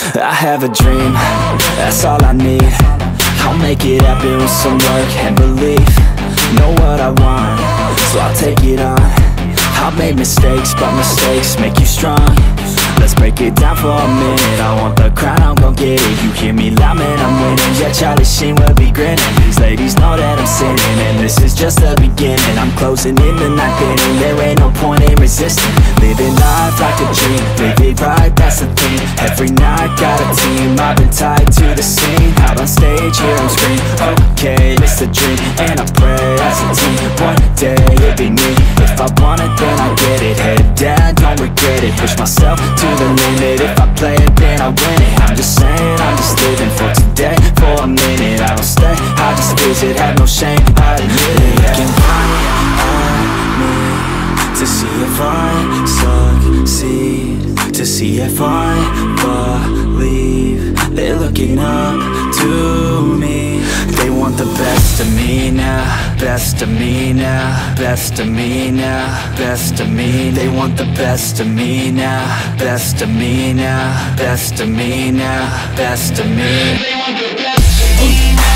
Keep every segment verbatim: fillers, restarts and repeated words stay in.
I have a dream, that's all I need. I'll make it happen with some work and belief. Know what I want, so I'll take it on. I've made mistakes, but mistakes make you strong. Let's break it down for a minute. I want the crown, I'm gon' get it. You hear me loud, man, I'm winning. Yeah, Charlie Sheen will be grinning. These ladies know that I'm sinning, and this is just the beginning. I'm closing in the ninth inning. There ain't no point in resisting. Living life like a dream, live it right, that's the thing. Every night got a team, I've been tied to the scene. Out on stage, here on screen. Okay, it's a dream, and I pray as a team. One day it'll be me. If I want it, then I get it. Head down, don't regret it. Push myself to the limit. If I play it, then I win it. I'm just saying, I'm just living for today. For a minute, I don't stay, I just visit. Have no shame, I admit it. Looking right at me to see if I succeed, to see if I believe. They're looking up to me. They want the best of me now, best of me now, best of me now, best of me. They want the best of me now, best of me now, best of me now, best of me. They want the best of me now.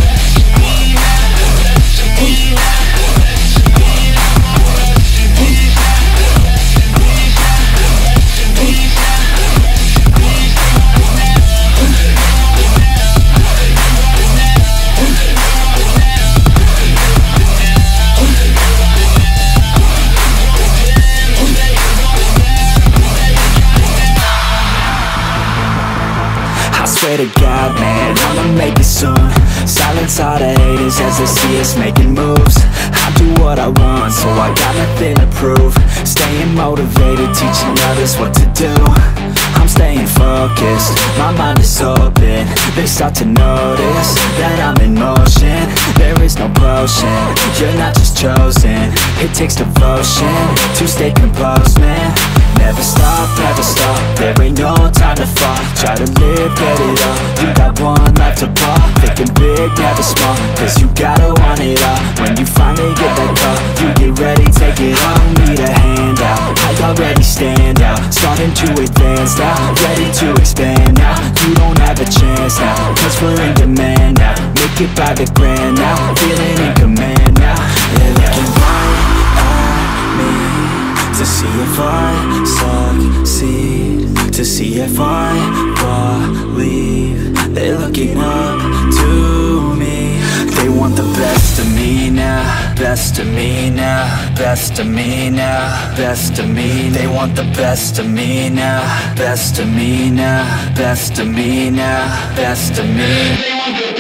Swear to God, man, I'ma make it soon. Silence all the haters as they see us making moves. I do what I want, so I got nothing to prove. Staying motivated, teaching others what to do. I'm staying focused, my mind is open. They start to notice that I'm in motion. There is no potion, you're not just chosen. It takes devotion to stay composed, man. Never stop, never stop, there ain't no time to fall. Try to live, get it up, you got one life to pop. Thinking big, never small, cause you gotta want it all. When you finally get that call, you get ready, take it on. Need a hand out, I already stand out. Starting to advance now, ready to expand now. You don't have a chance now, cause we're in demand now. Make it by the grand now, feeling in command now. They're looking right at me to see if I succeed, to see if I believe. They're looking up to me. They want the best of me now, best of me now, best of me now, best of me. They want the best of me now, best of me now, best of me now, best of me. They want the